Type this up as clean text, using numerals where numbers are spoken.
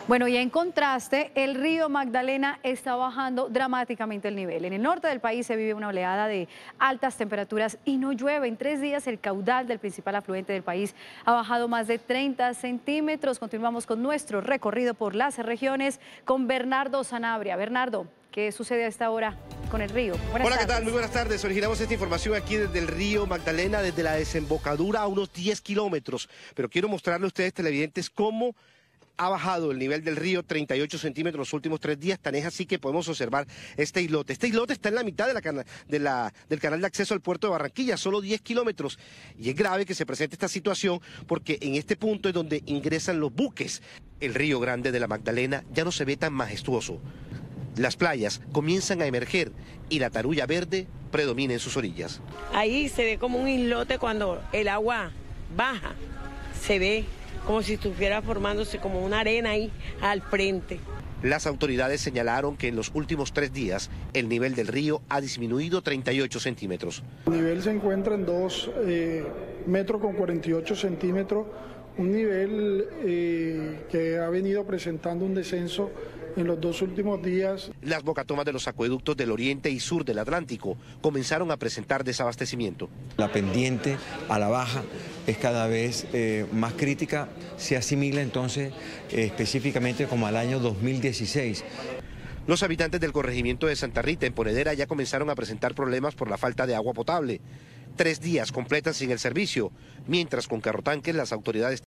Bueno, y en contraste, el río Magdalena está bajando dramáticamente el nivel. En el norte del país se vive una oleada de altas temperaturas y no llueve. En 3 días el caudal del principal afluente del país ha bajado más de 30 centímetros. Continuamos con nuestro recorrido por las regiones con Bernardo Sanabria. Bernardo, ¿qué sucede a esta hora con el río? Hola, ¿qué tal? Muy buenas tardes. Originamos esta información aquí desde el río Magdalena, desde la desembocadura a unos 10 kilómetros. Pero quiero mostrarle a ustedes, televidentes, cómo ha bajado el nivel del río 38 centímetros los últimos 3 días, tan es así que podemos observar este islote. Este islote está en la mitad del canal de acceso al puerto de Barranquilla, solo 10 kilómetros. Y es grave que se presente esta situación porque en este punto es donde ingresan los buques. El río Grande de la Magdalena ya no se ve tan majestuoso. Las playas comienzan a emerger y la tarulla verde predomina en sus orillas. Ahí se ve como un islote cuando el agua baja, se ve como si estuviera formándose como una arena ahí al frente. Las autoridades señalaron que en los últimos 3 días el nivel del río ha disminuido 38 centímetros. El nivel se encuentra en 2 metros con 48 centímetros, un nivel que ha venido presentando un descenso en los 2 últimos días. Las bocatomas de los acueductos del oriente y sur del Atlántico comenzaron a presentar desabastecimiento. La pendiente a la baja es cada vez más crítica, se asimila entonces específicamente como al año 2016. Los habitantes del corregimiento de Santa Rita en Ponedera ya comenzaron a presentar problemas por la falta de agua potable. 3 días completan sin el servicio, mientras con carrotanques las autoridades